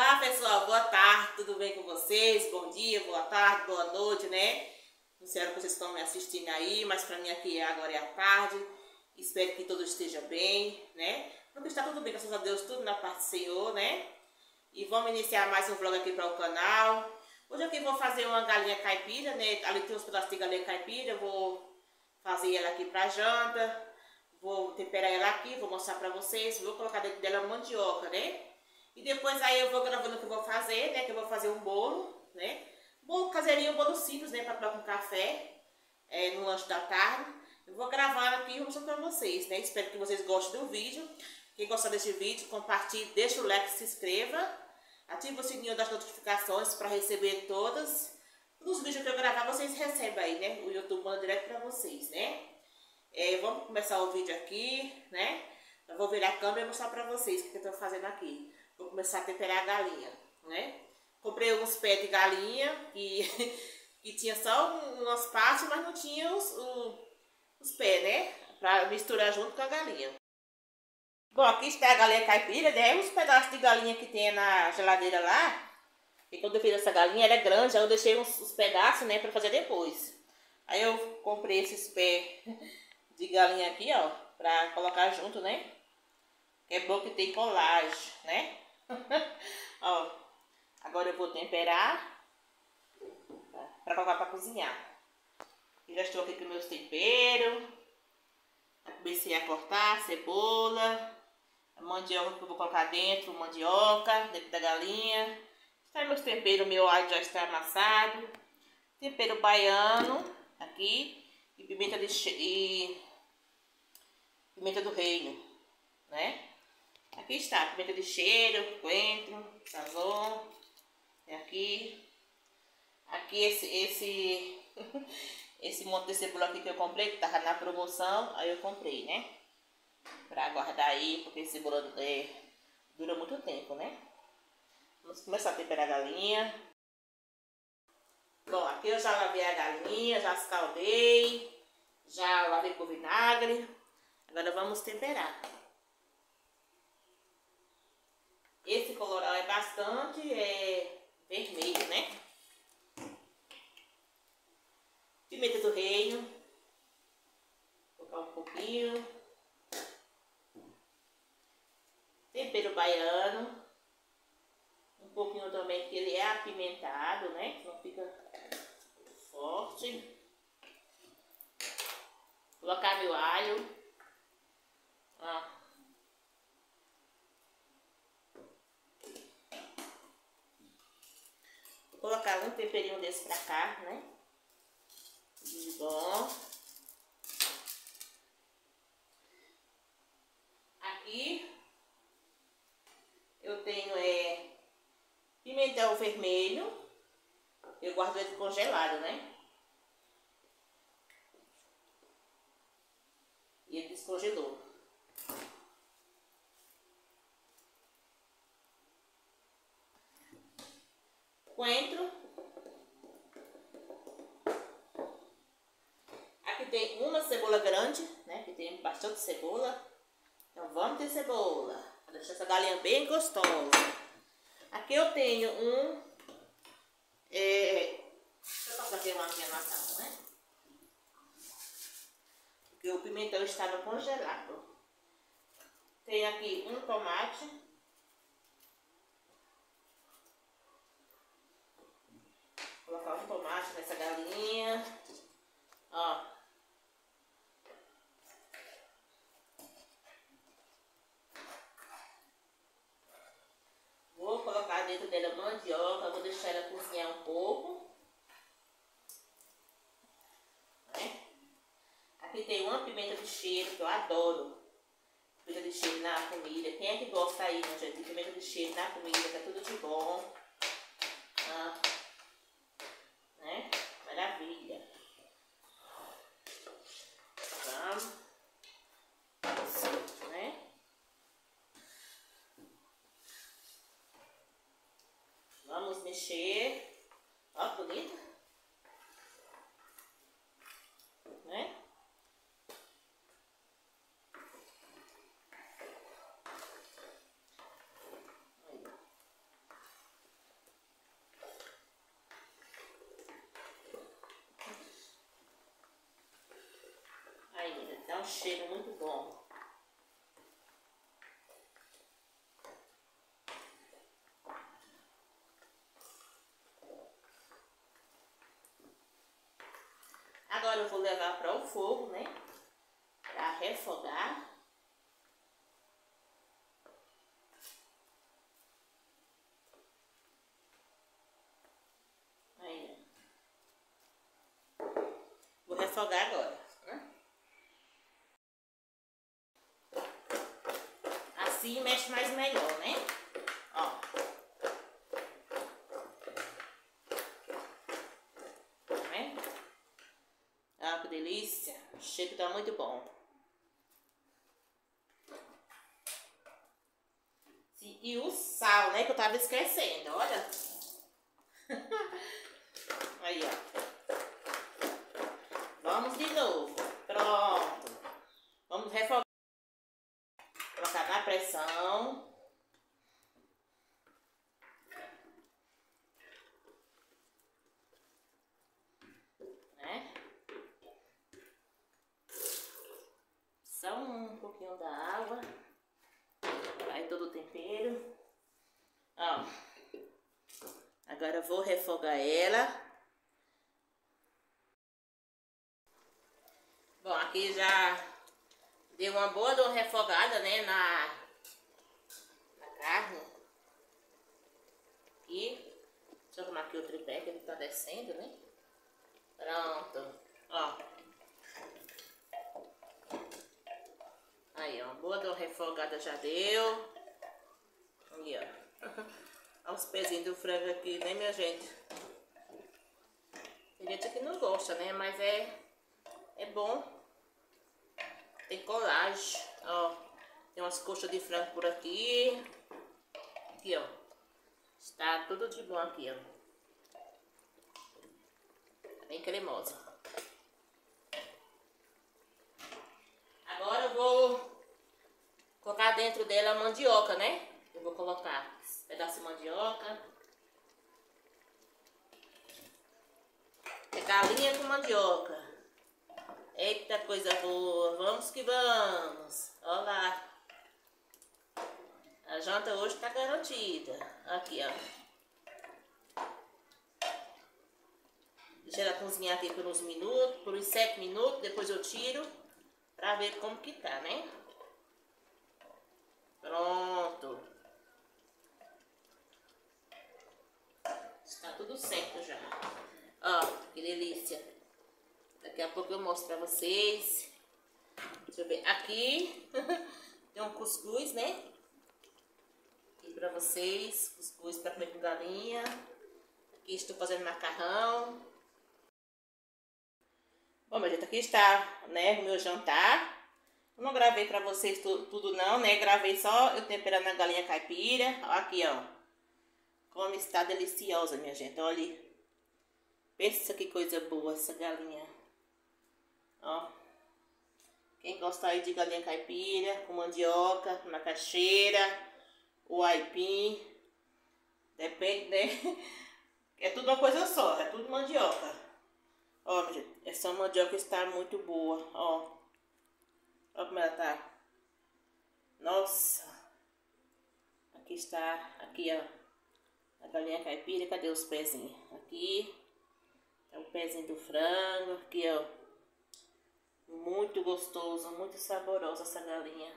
Olá pessoal, boa tarde, tudo bem com vocês? Bom dia, boa tarde, boa noite, né? Não sei se vocês estão me assistindo aí, mas para mim aqui agora é a tarde. Espero que todos estejam bem, né? Porque está tudo bem, graças a Deus, tudo na paz do Senhor, né? E vamos iniciar mais um vlog aqui para o canal. Hoje aqui vou fazer uma galinha caipira, né? Ali tem uns pedaços de galinha caipira, eu vou fazer ela aqui para janta. Vou temperar ela aqui, vou mostrar para vocês. Vou colocar dentro dela mandioca, né? E depois aí eu vou gravando o que eu vou fazer, né? Que eu vou fazer um bolo, né? Bolo caseirinho, um bolo simples, né? Para tomar com café, no lanche da tarde. Eu vou gravar aqui e vou mostrar para vocês, né? Espero que vocês gostem do vídeo. Quem gostar desse vídeo, compartilhe, deixa o like, se inscreva. Ative o sininho das notificações para receber todos os vídeos que eu gravar, vocês recebem aí, né? O YouTube manda direto para vocês, né? Vamos começar o vídeo aqui, né? Eu vou virar a câmera e mostrar para vocês o que eu estou fazendo aqui. Vou começar a temperar a galinha, né? Comprei alguns pés de galinha que tinha só umas partes, mas não tinha os pés, né? Para misturar junto com a galinha. Bom, aqui está a galinha caipira, né? Os pedaços de galinha que tem na geladeira lá. E quando eu fiz essa galinha, era grande, aí eu deixei uns pedaços, né? Para fazer depois. Aí eu comprei esses pés de galinha aqui, ó, pra colocar junto, né? É bom que tem colágeno, né? Ó, agora eu vou temperar pra colocar pra cozinhar. Eu já estou aqui com meus temperos. Comecei a cortar cebola, a mandioca que eu vou colocar dentro, dentro da galinha. Está meus temperos, meu alho já está amassado. Tempero baiano aqui e pimenta pimenta do reino, né? Aqui está, pimenta de cheiro, coentro, sazon. Aqui esse monte de cebola aqui que eu comprei, que tava na promoção, aí eu comprei, né? Pra guardar aí, porque cebola dura muito tempo, né? Vamos começar a temperar a galinha. Bom, aqui eu já lavei a galinha, já escaldei, já lavei com vinagre. Agora vamos temperar. Esse colorau é bastante vermelho, né? Pimenta do reino. Vou colocar um pouquinho. Tempero baiano. Um pouquinho também, que ele é apimentado, né? Não fica forte. Vou colocar meu alho. Ó. Vou colocar um temperinho desse pra cá, né? De bom. Aqui eu tenho pimentão vermelho. Eu guardo ele congelado, né? E ele descongelou. Coentro. Aqui tem uma cebola grande, né? Que tem bastante cebola. Então vamos ter cebola. Pra deixar essa galinha bem gostosa. Aqui eu tenho deixa eu passar aqui uma maçã, né? Porque o pimentão estava congelado. Tem aqui um tomate. Vou colocar um tomate nessa galinha. Ó. Vou colocar dentro dela mandioca. Vou deixar ela cozinhar um pouco. Né? Aqui tem uma pimenta de cheiro que eu adoro. Pimenta de cheiro na comida. Quem é que gosta aí, né, gente? De pimenta de cheiro na comida, que é tudo de bom. Né? Maravilha. Vamos. Né? Vamos mexer. Ó, bonito. Né? Dá um cheiro muito bom. Agora eu vou levar para o fogo, né? Para refogar. Aí. Vou refogar agora, né? Assim mexe mais melhor, né? Ó. Tá vendo? Ah, que delícia. O cheiro tá muito bom. E o sal, né? Que eu tava esquecendo, olha. Aí, ó. Vamos de novo. Pronto. Vamos refogar. Colocar na pressão. Né? Só um pouquinho da água. Vai todo o tempero. Ó. Agora eu vou refogar ela. Bom, aqui já deu uma boa refogada, né, na carne. E deixa eu arrumar aqui o tripé que ele tá descendo, né? Pronto. Ó. Aí, ó, boa refogada já deu. Aí, ó. Olha os pezinhos do frango aqui, né, minha gente? Tem gente que não gosta, né? Mas é bom. Tem colágeno, ó. Tem umas coxas de frango por aqui. Aqui, ó. Está tudo de bom aqui, ó. Tá bem cremosa. Agora eu vou colocar dentro dela a mandioca, né? Eu vou colocar esse pedaço de mandioca. É galinha com mandioca. Eita, coisa boa. Vamos que vamos. Olha lá. A janta hoje tá garantida. Aqui, ó. Deixa ela cozinhar aqui por uns minutos, por uns 7 minutos. Depois eu tiro pra ver como que tá, né? Pronto. Está tudo certo já. Ó, que delícia. Daqui a pouco eu mostro pra vocês. Deixa eu ver. Aqui tem um cuscuz, né? Aqui pra vocês. Cuscuz pra comer com galinha. Aqui estou fazendo macarrão. Bom, meu gente, aqui está, né, o meu jantar. Eu não gravei pra vocês tudo não, né? Gravei só eu temperando a galinha caipira. Aqui, ó. Como está deliciosa, minha gente. Olha. Pensa que coisa boa essa galinha. Ó. Quem gosta aí de galinha caipira, com mandioca, macaxeira, o aipim. Depende, né? É tudo uma coisa só, é tudo mandioca. Ó, minha gente, essa mandioca está muito boa, ó. Olha como ela tá. Nossa. Aqui está, aqui, ó. A galinha caipira, cadê os pezinhos? Aqui. É o pezinho do frango, aqui, ó. Muito gostoso, muito saborosa essa galinha.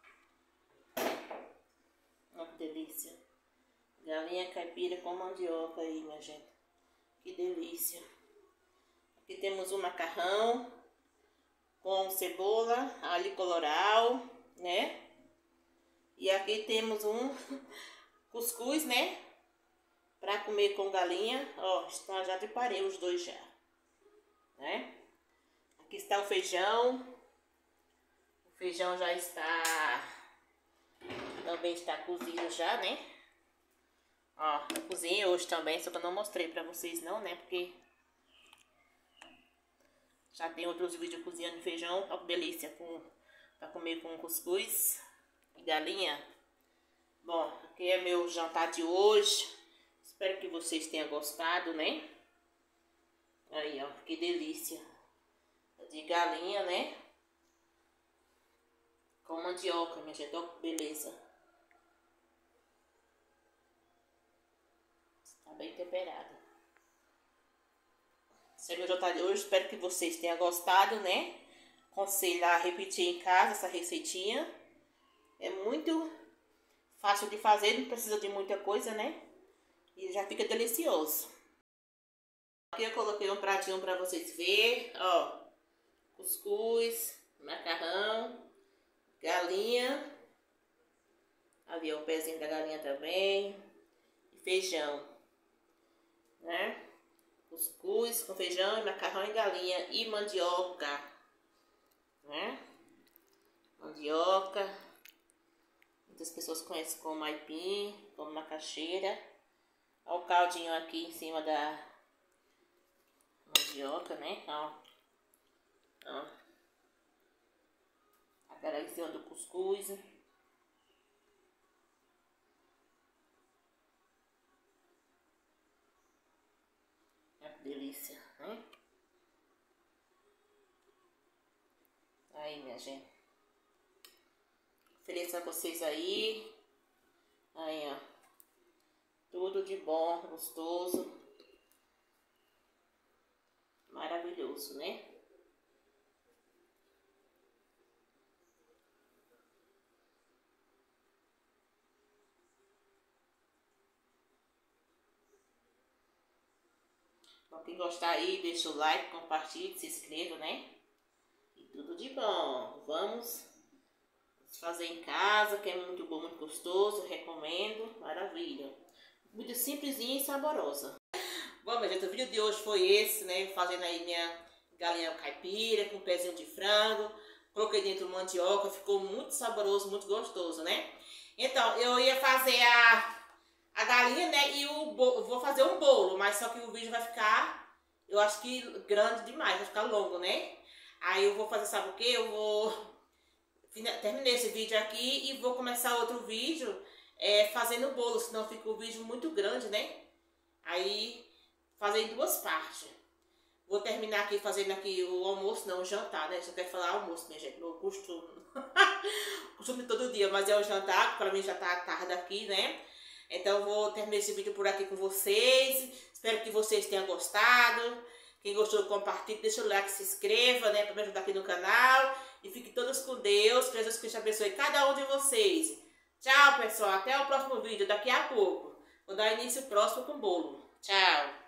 Olha que delícia. Galinha caipira com mandioca aí, minha gente. Que delícia. Aqui temos um macarrão com cebola, alho colorau, né? E aqui temos um cuscuz, né? Pra comer com galinha. Ó, já preparei os dois já, né? Aqui está o feijão. O feijão já está... Também está cozido já, né? Ó, eu cozinhei hoje também, só que eu não mostrei pra vocês não, né? Porque já tem outros vídeos cozinhando feijão. Ó que delícia, pra comer com cuscuz e galinha. Bom, aqui é meu jantar de hoje. Espero que vocês tenham gostado, né? Aí, ó, que delícia. De galinha, né? com mandioca, minha gente. Ó, beleza. Tá bem temperado. Esse é meu jantar de hoje. Espero que vocês tenham gostado, né? Aconselho a repetir em casa essa receitinha. É muito fácil de fazer, não precisa de muita coisa, né? E já fica delicioso. Aqui eu coloquei um pratinho pra vocês verem, ó. Cuscuz, macarrão, galinha. Ali ó, o pezinho da galinha também. E feijão, né? Cuscuz com feijão, macarrão e galinha. E mandioca, né? Mandioca. Muitas pessoas conhecem como aipim, como macaxeira. Olha o caldinho aqui em cima da mandioca, né? Ó. Ó. Agora em cima do cuscuz. Olha que delícia, né? Aí, minha gente. Ofereço a vocês aí. Aí, ó. Tudo de bom, gostoso. Maravilhoso, né? Então, quem gostar aí, deixa o like, compartilhe, se inscreva, né? E tudo de bom. Vamos fazer em casa, que é muito bom, muito gostoso. Recomendo. Maravilha. Muito simplesinha e saborosa. Bom, minha gente, o vídeo de hoje foi esse, né? Fazendo aí minha galinha caipira com um pezinho de frango. Coloquei dentro mandioca, ficou muito saboroso, muito gostoso, né? Então, eu ia fazer a galinha, né? E vou fazer um bolo, mas só que o vídeo vai ficar, eu acho que grande demais, vai ficar longo, né? Aí eu vou fazer, sabe o que? Eu vou terminei esse vídeo aqui e vou começar outro vídeo fazendo o bolo, senão fica o vídeo muito grande, né? Aí, fazer em duas partes. Vou terminar aqui fazendo aqui o almoço, não o jantar, né? Só quero falar almoço, minha gente, meu costume. Costume todo dia, mas é o jantar, para mim já tá tarde aqui, né? Então eu vou terminar esse vídeo por aqui com vocês. Espero que vocês tenham gostado. Quem gostou, compartilhe, deixa o like, se inscreva, né? Para me ajudar aqui no canal. E fiquem todos com Deus. Que Jesus Cristo abençoe cada um de vocês. Tchau, pessoal. Até o próximo vídeo, daqui a pouco. Vou dar início próximo com o bolo. Tchau.